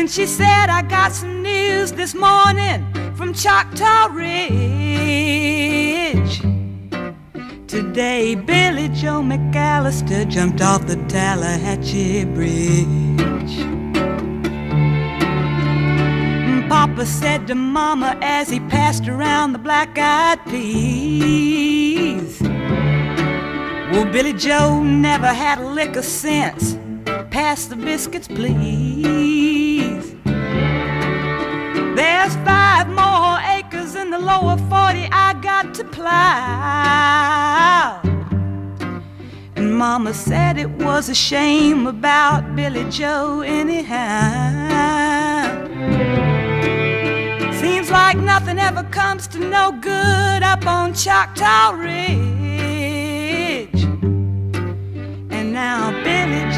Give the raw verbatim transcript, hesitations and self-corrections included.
Then she said, I got some news this morning from Choctaw Ridge. Today Billy Joe McAllister jumped off the Tallahatchie Bridge. Papa said to Mama as he passed around the black-eyed peas, well, Billy Joe never had a lick of sense. Pass the biscuits, please. There's five more acres in the lower forty I got to plow. And Mama said it was a shame about Billy Joe anyhow. Seems like nothing ever comes to no good up on Choctaw Ridge. And now Billy